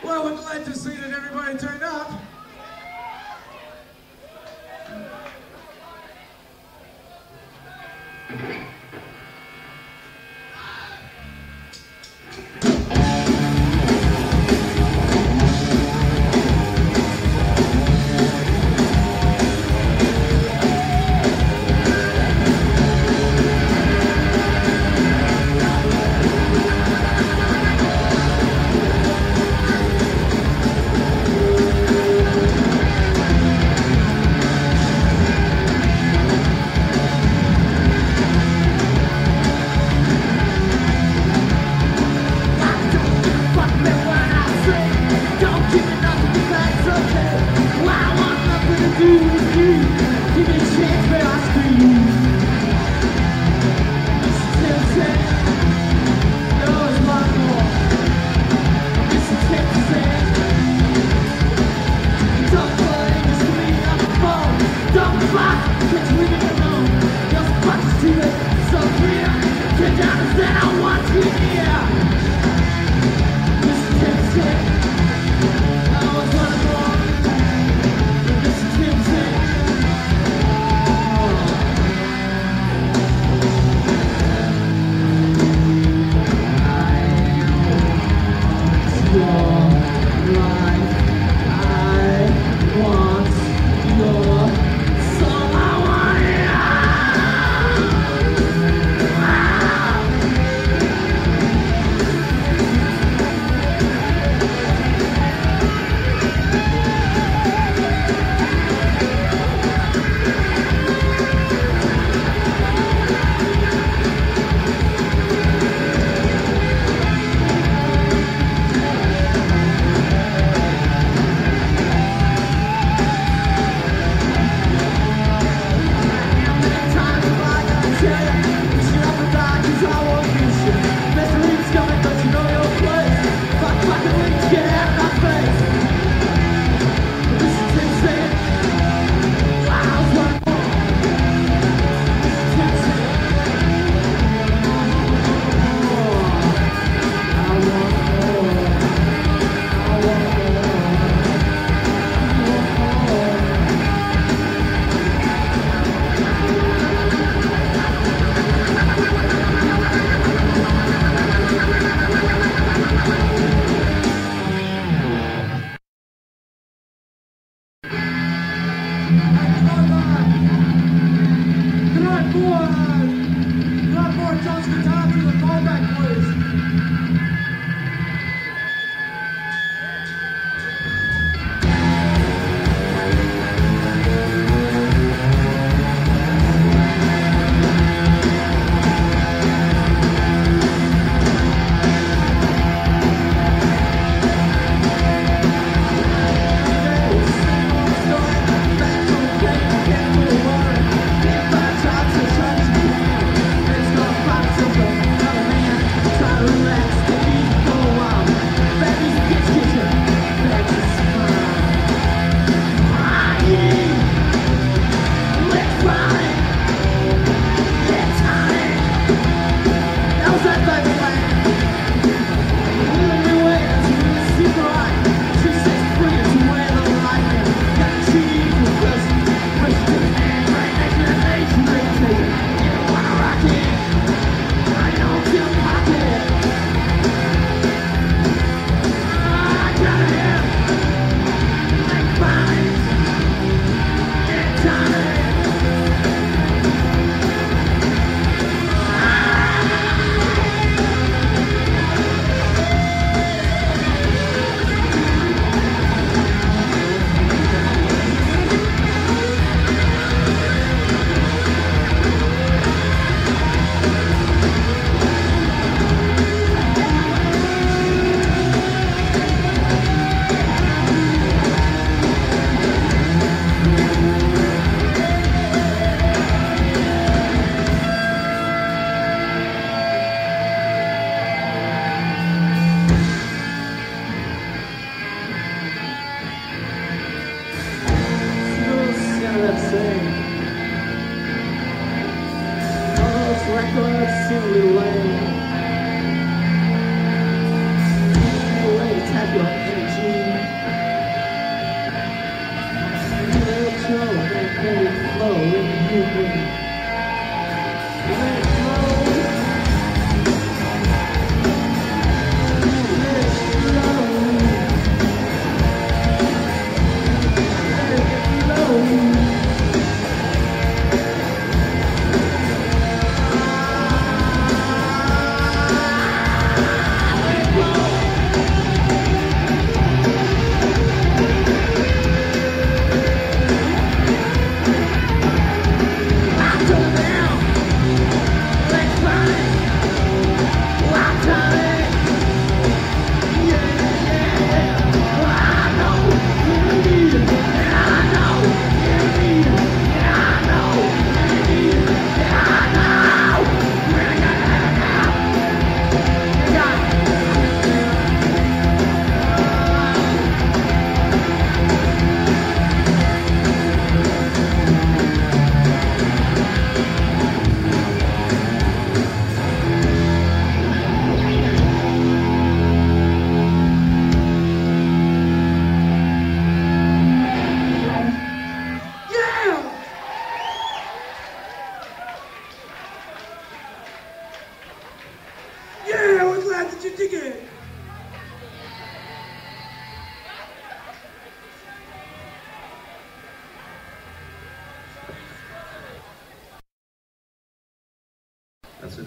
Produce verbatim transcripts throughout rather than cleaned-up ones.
Well, we're glad to see that everybody turned up.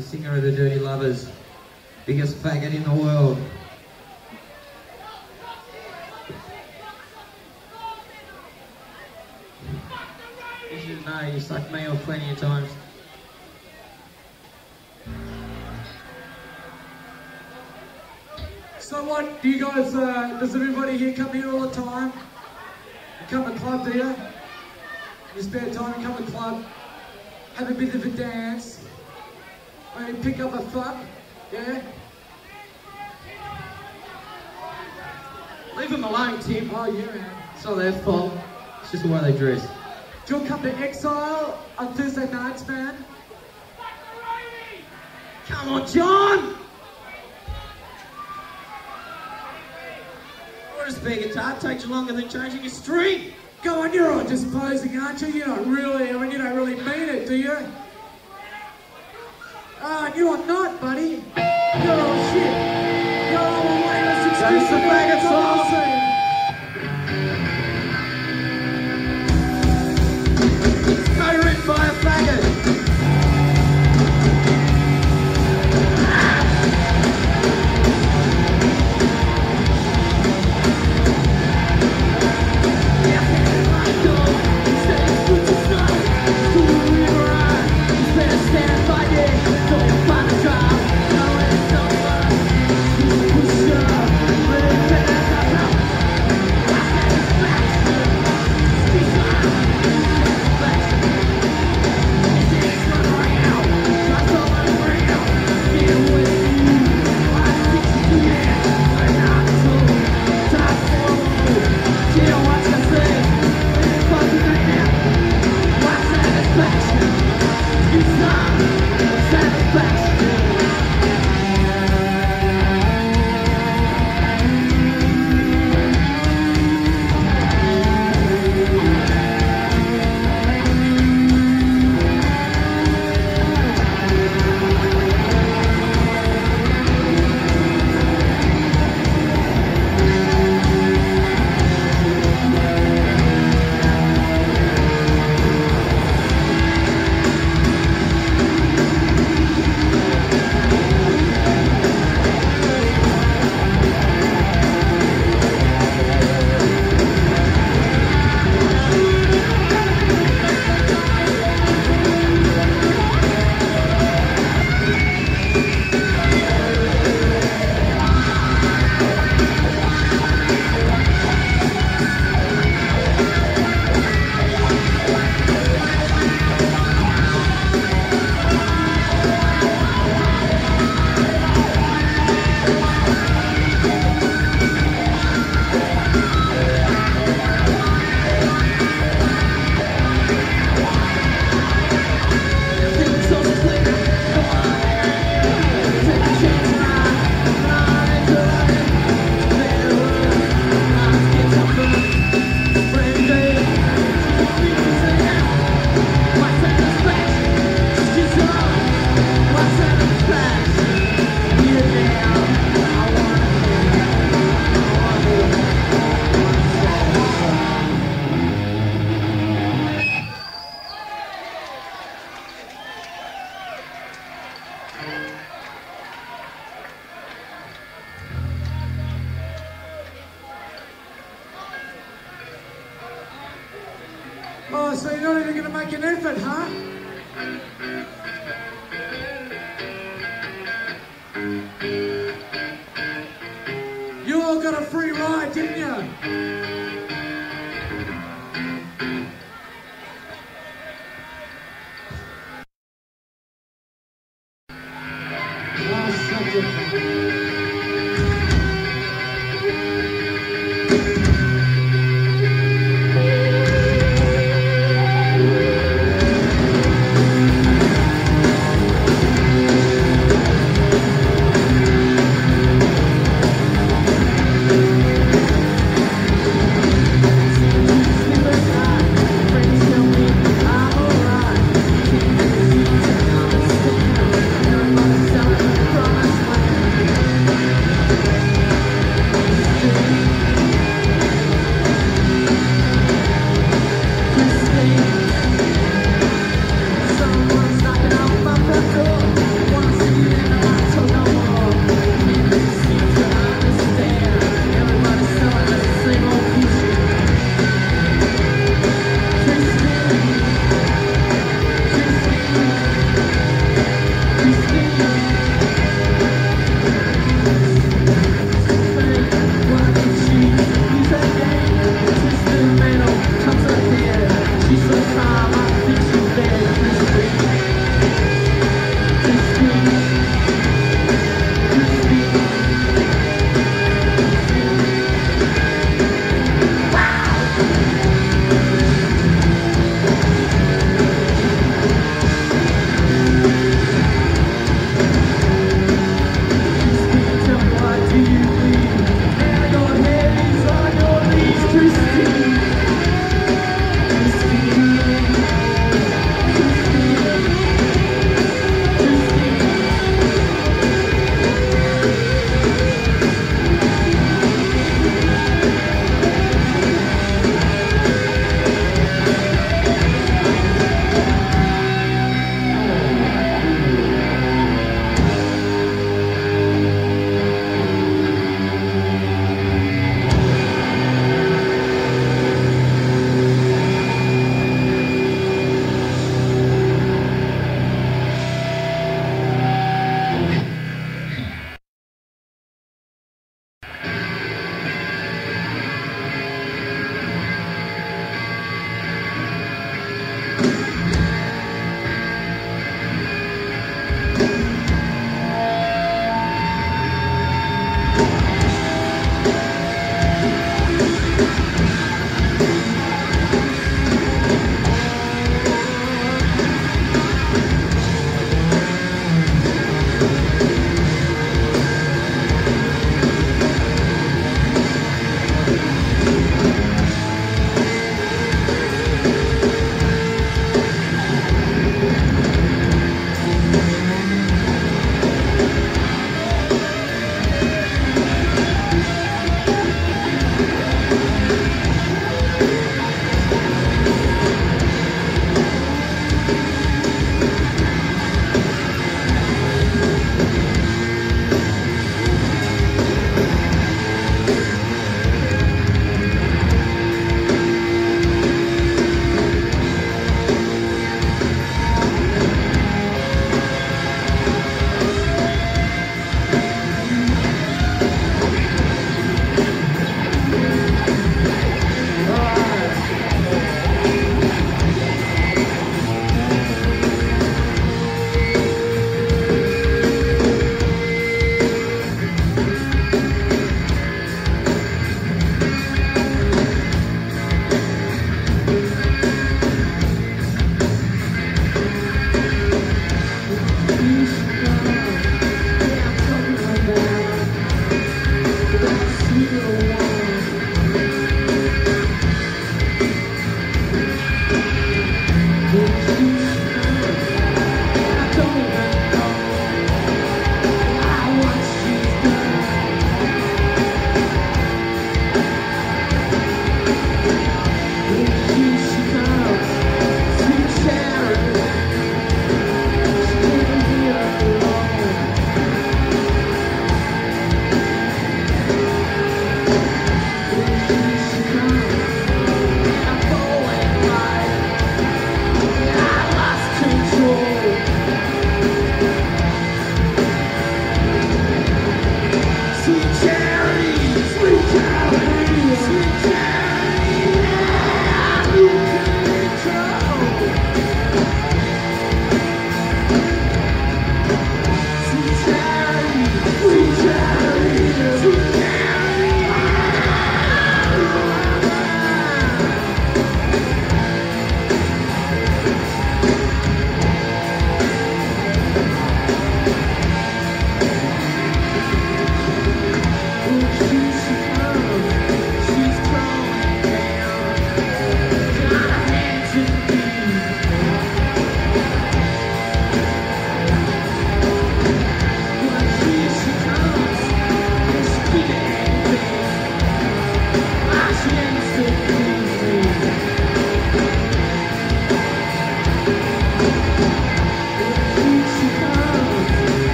the singer of the Dirty Lovers, biggest faggot in the world. You should know, you sucked me off plenty of times. So what, do you guys, uh, does everybody here come here all the time? You come to the club, do you? In your spare time, you come to the club, have a bit of a dance, maybe pick up a fuck, yeah? Leave them alone, Tim. Oh, yeah, man. It's not their fault. It's just the way they dress. Do you want to come to Exile on Thursday nights, man? Come on, John! Or a spare guitar takes you longer than changing a string. Go on, you're all just posing, aren't you? You don't really, I mean, you don't really mean it, do you? Ah, uh, you're not, buddy. You're all shit. You're all a latest excuse the faggot song. Co-written by a faggot. Oh, so you're not even going to make an effort, huh? You all got a free ride, didn't you? Oh, such a...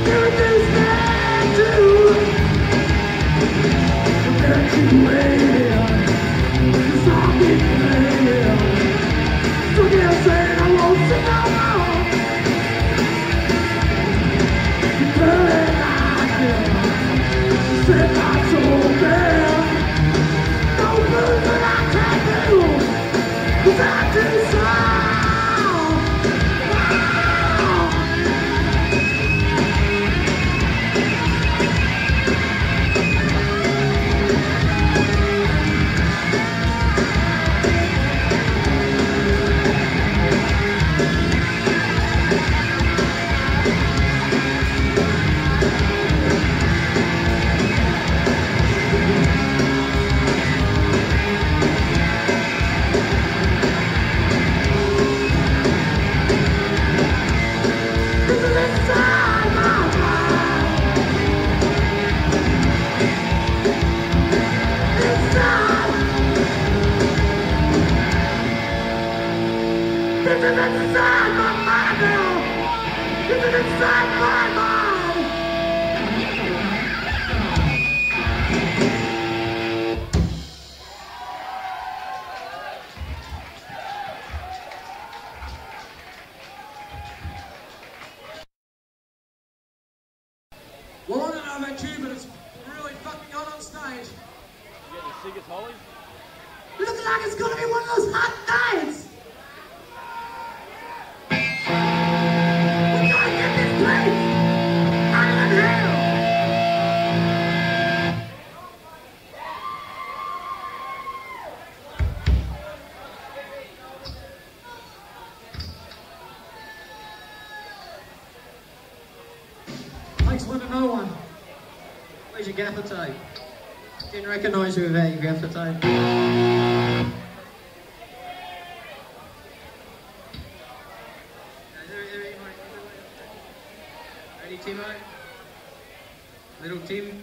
Everything's bad too. Can't you wait? Cause I'll be playing. Forget saying I won't sit down now. You're feeling like it. Said not so bad. No good that I can do. Cause I do so. This is inside my mind now! This is inside my mind! Well, I don't know about you, but it's really fucking hot on stage. You getting the sickest Holly? Looks like it's gonna be one of those hot nights! Takes one to know one. Where's your gaffer tape? Didn't recognise you without your gaffer tape. Ready, Timo? Little Tim?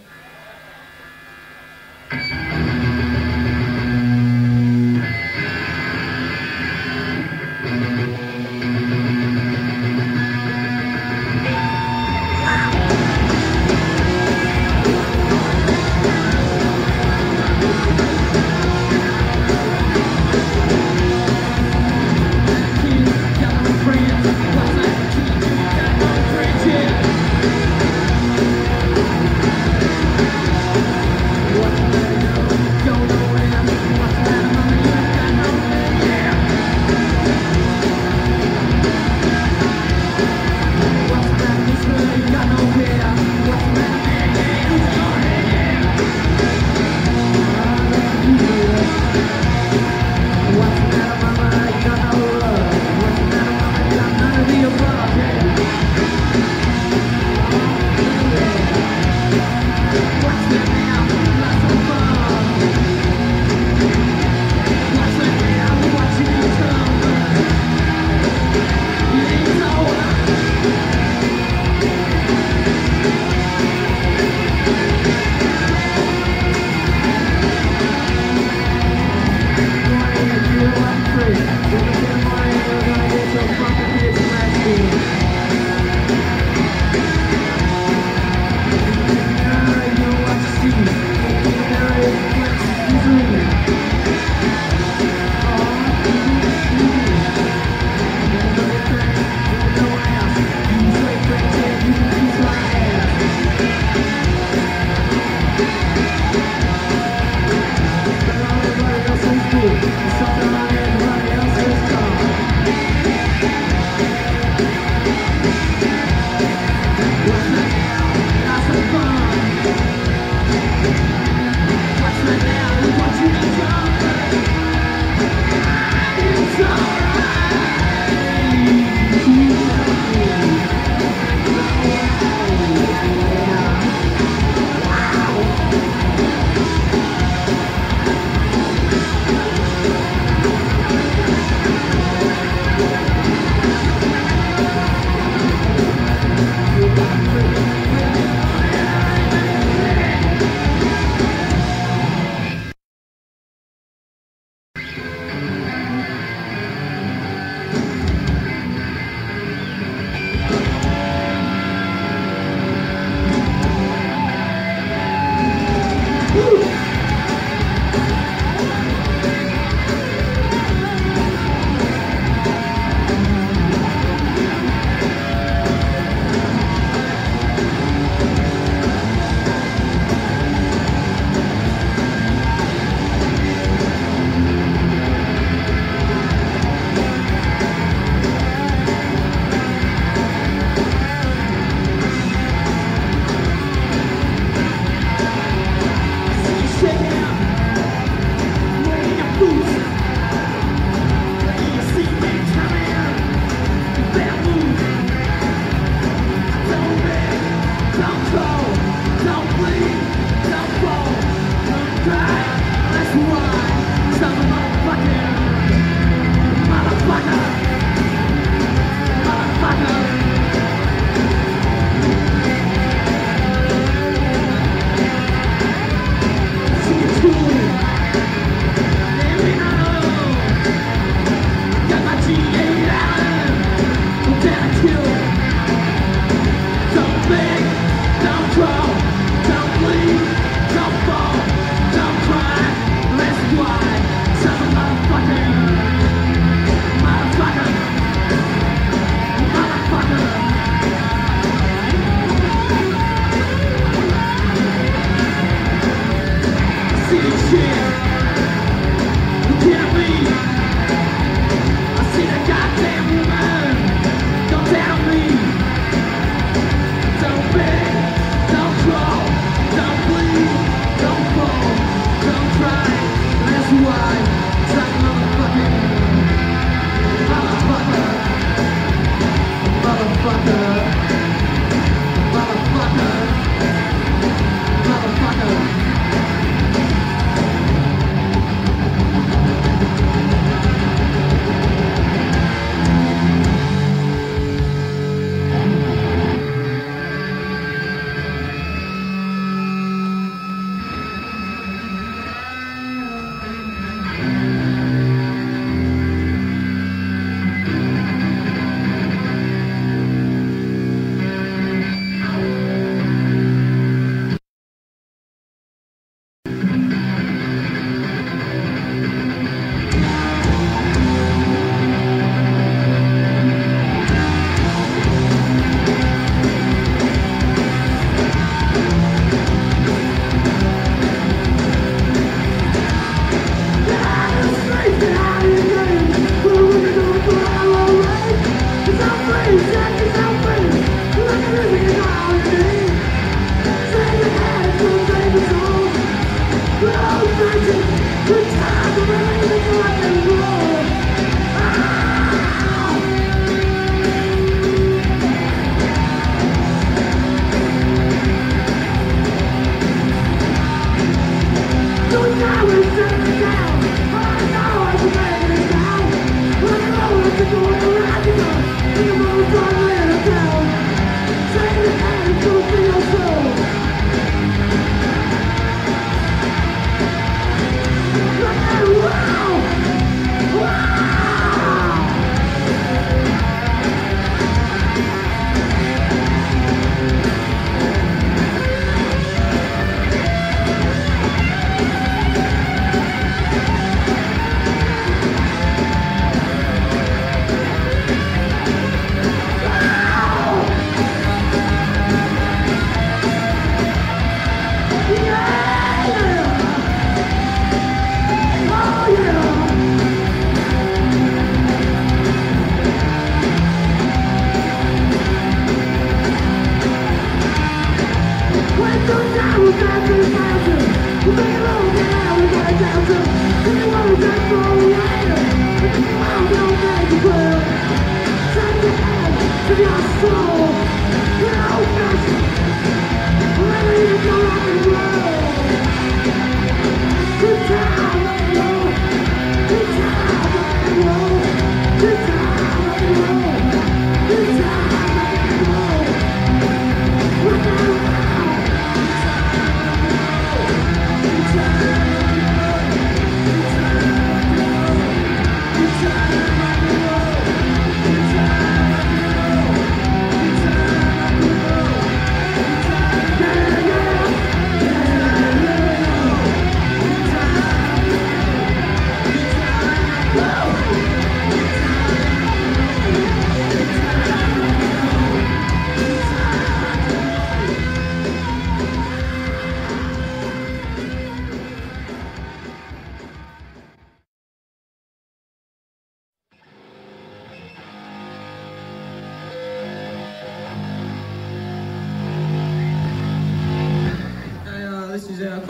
What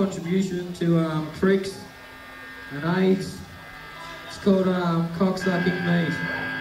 contribution to um, pricks and AIDS. It's called um, Cocksucking Meat.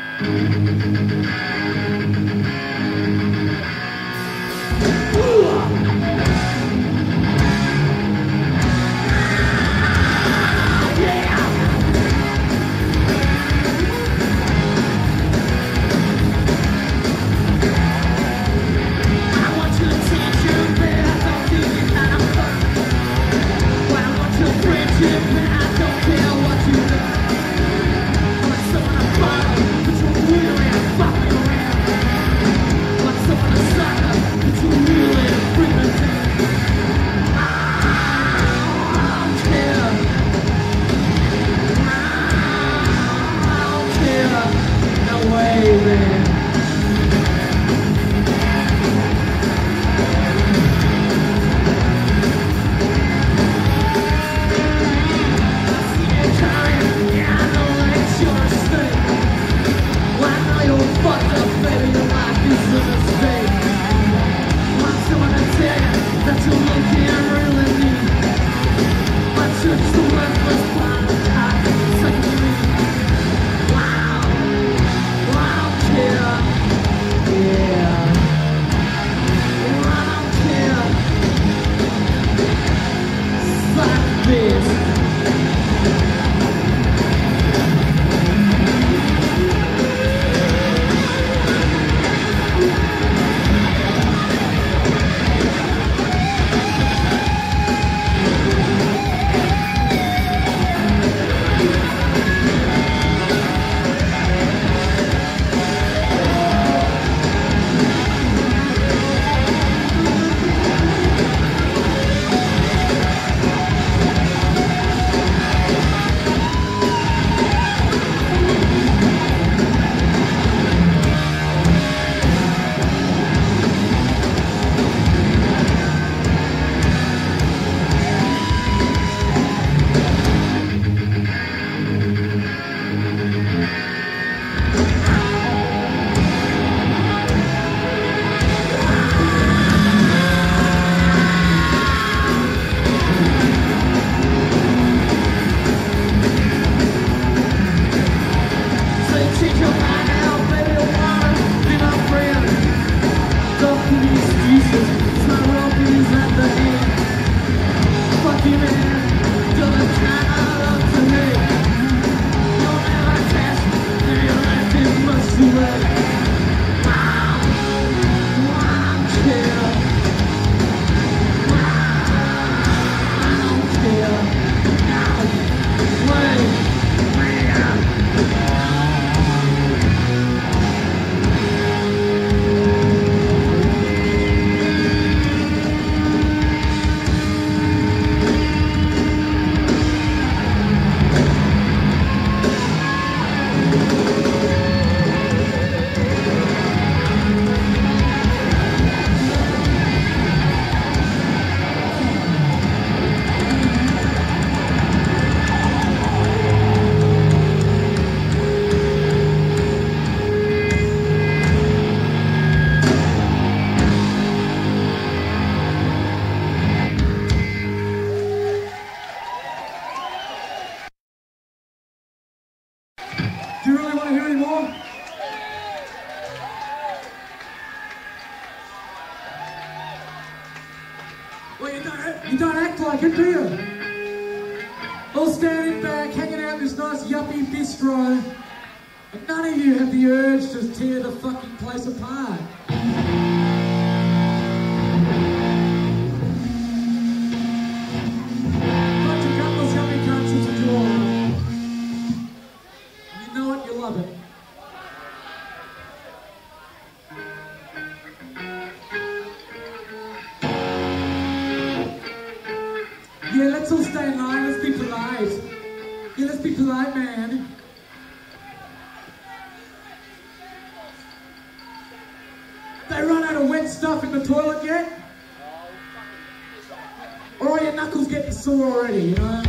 Do you really want to hear any more? Well, you don't, you don't act like it, do you? All standing back, hanging out in this nice yuppie bistro, and none of you have the urge to tear the fucking place apart. Bunch of gutless yummy cunts is what you all are. You know it, you love it. Yeah, let's all stay in line, let's be polite. Yeah, let's be polite, man. They run out of wet stuff in the toilet yet? Or are your knuckles getting sore already, you know?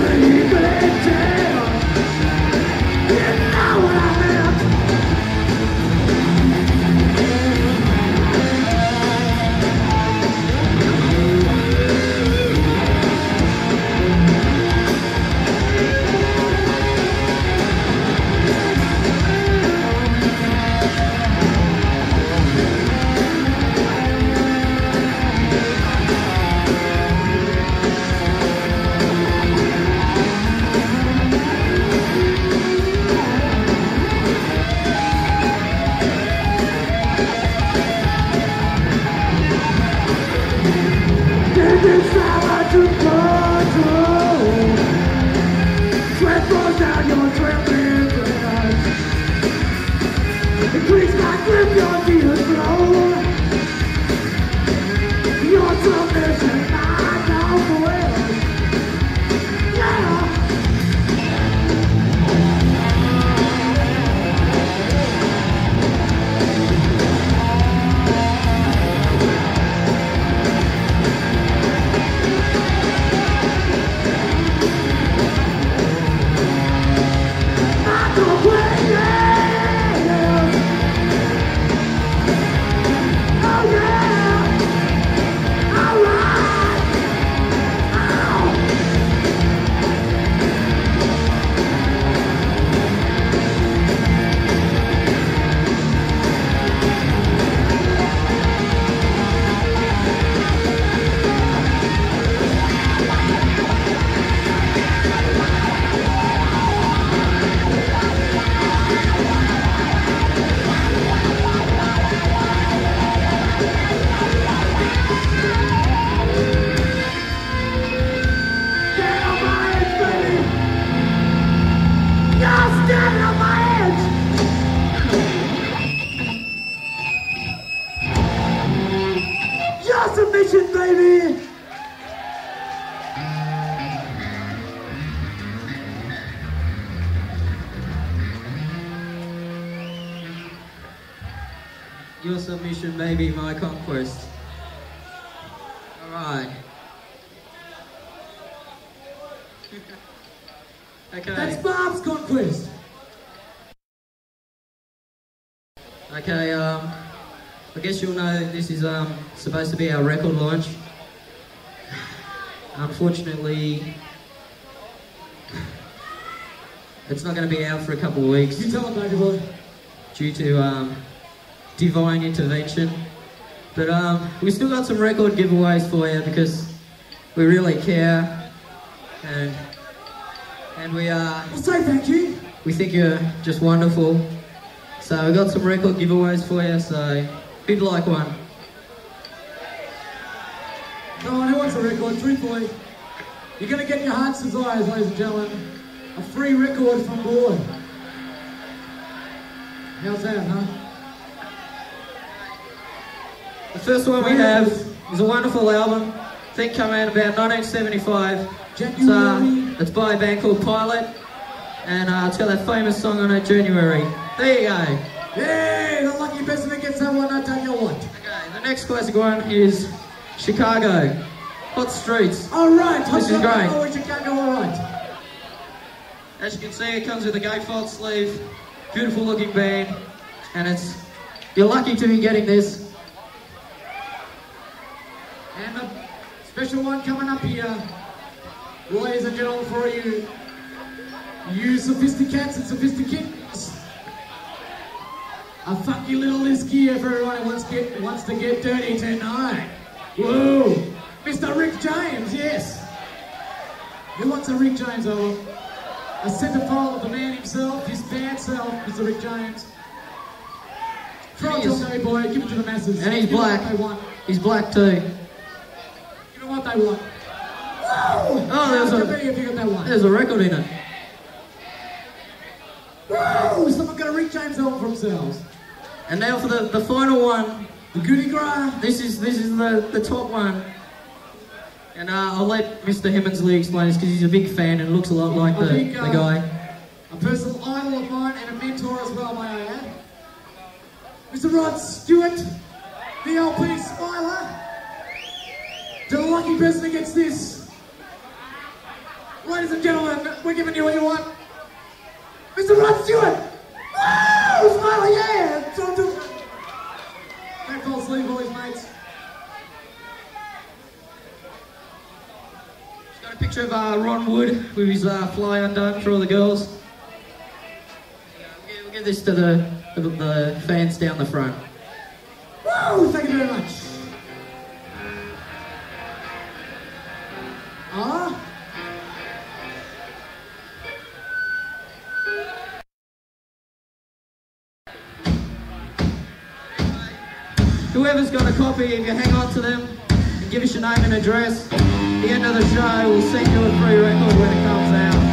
Your submission may be my conquest. Alright. Okay. That's Bob's conquest. Okay, um, I guess you'll know this is um, supposed to be our record launch. Unfortunately, it's not going to be out for a couple of weeks. You tell him, baby boy. Due to um, divine intervention. But um, we still got some record giveaways for you because we really care, and and we uh, We'll say thank you. we think you're just wonderful. So we got some record giveaways for you. So if you'd like one, Come on, who wants a record? Truthfully, you're going to get your heart's desires, ladies and gentlemen. A free record from board. How's that, huh? the first one we have is a wonderful album. I think came out about nineteen seventy-five. It's, uh, January. it's by a band called Pilot, and uh, it's got that famous song on it, January. There you go. Yay! The lucky person that gets that one, I tell you what. Okay, the next classic one is Chicago, Hot Streets. Alright, This is great. Oh, Chicago, alright. As you can see, it comes with a gatefold sleeve, beautiful looking band, and it's, you're lucky to be getting this. And a special one coming up here, ladies and gentlemen, for you, you sophisticates and sophisticates. A funky little list here for everyone who wants, get, wants to get dirty tonight. Whoa! Mister Rick James, yes! Who wants a Rick James album? A centerfold of the man himself, his band self, Mister Rick James. Throw it to him, baby boy, give it to the masses. And he's Give them black. what they want. He's black too. Give them what they want. Whoa! Oh, there's How a- much have you got that one? There's a record in it. Whoa! Someone got a Rick James album for themselves. And now for the, the final one. The Goody Gras. This is this is the, the top one. And uh, I'll let Mister Hemmensley explain this because he's a big fan and looks a lot like I the, think, the uh, guy. A personal idol of mine and a mentor as well, may I add. Mister Rod Stewart, the L P Smiler. To the lucky person that gets this. Ladies and gentlemen, we're giving you what you want. Mister Rod Stewart! Woo! Smiley, yeah! Don't, don't, don't fall asleep, boys, mates. Got a picture of uh, Ron Wood with his uh, fly undone for all the girls. Yeah, we'll, give, we'll give this to the, the, the fans down the front. Woo! Thank you very much. Ah? Whoever's got a copy, if you hang on to them and give us your name and address, at the end of the show, we'll send you a free record when it comes out.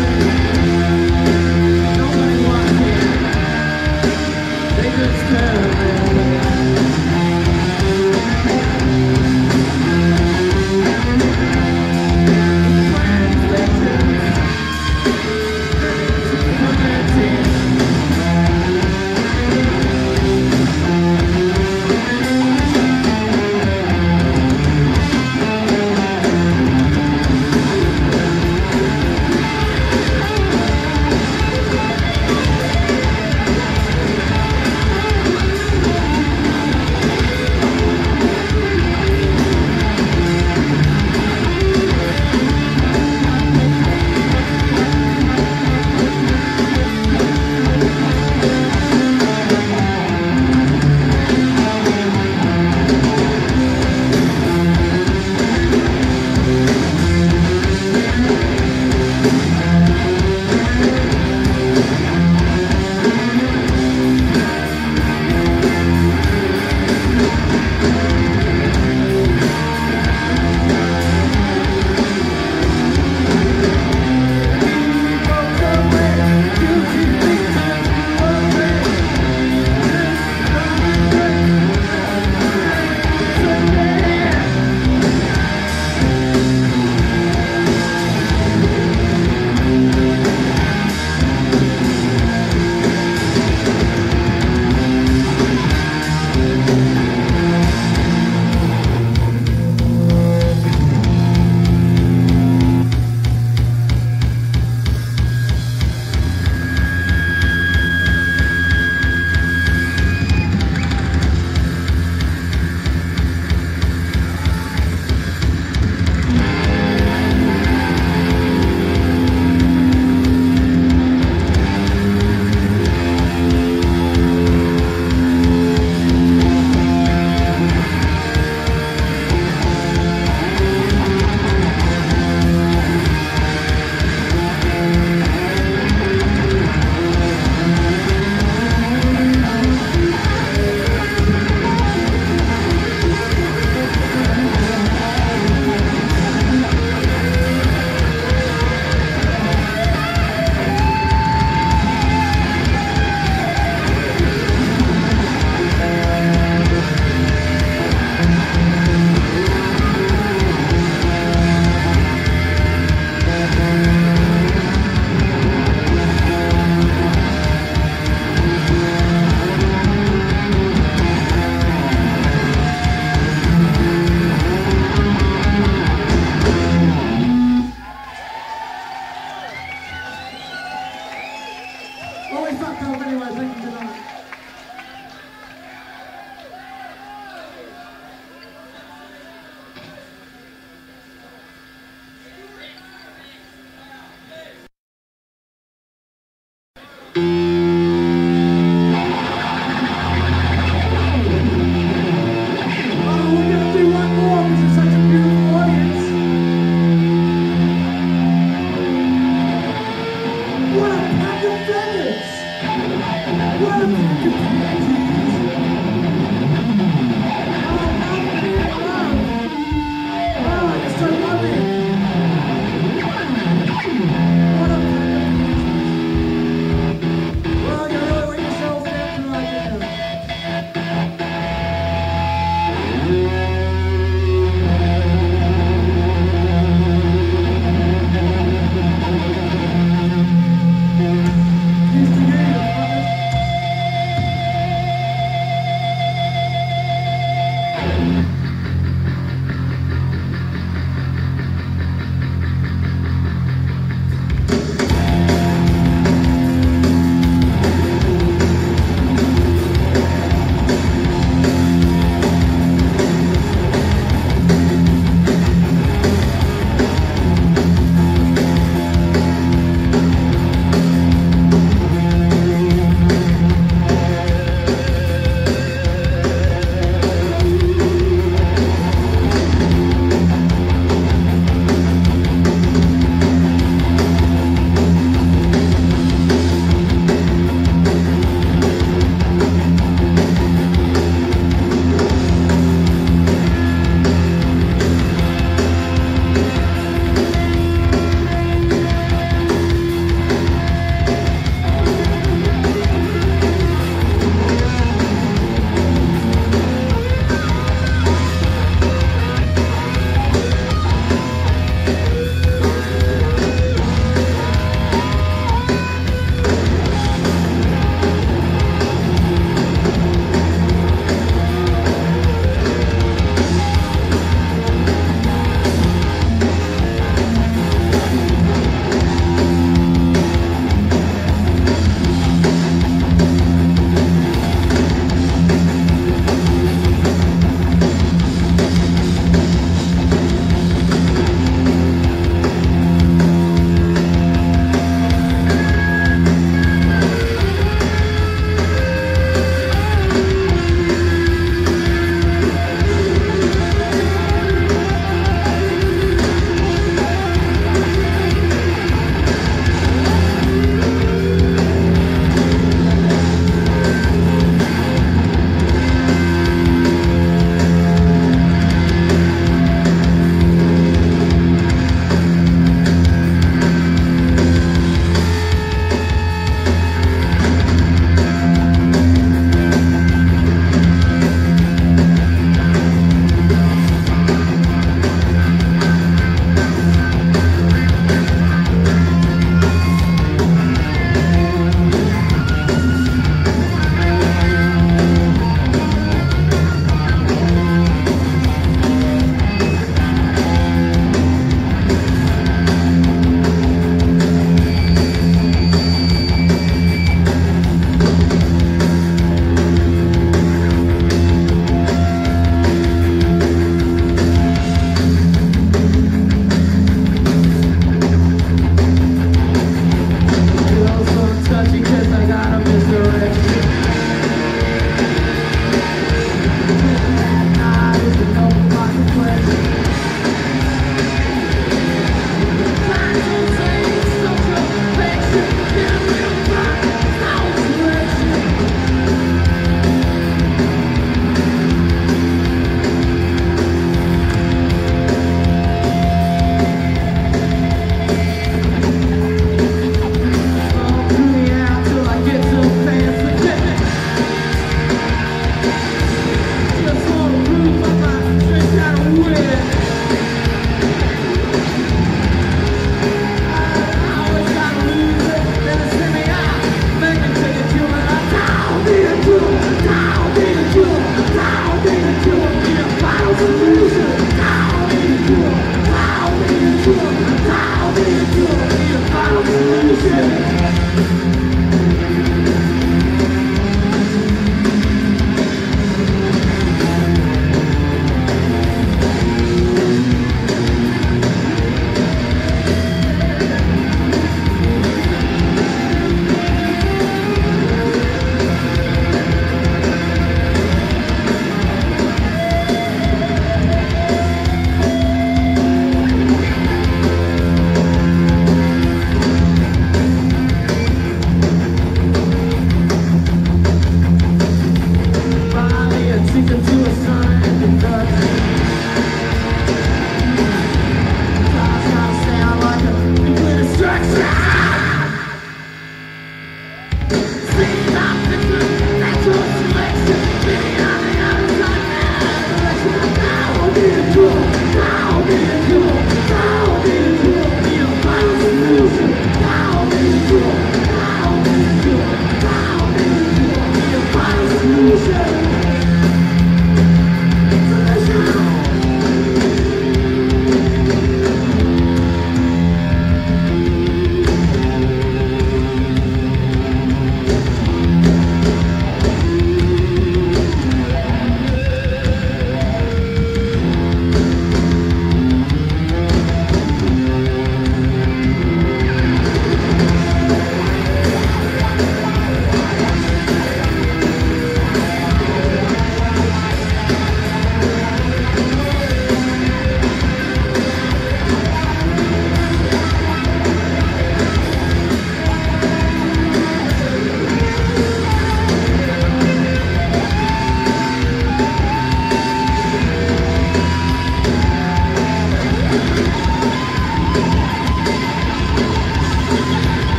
They just care.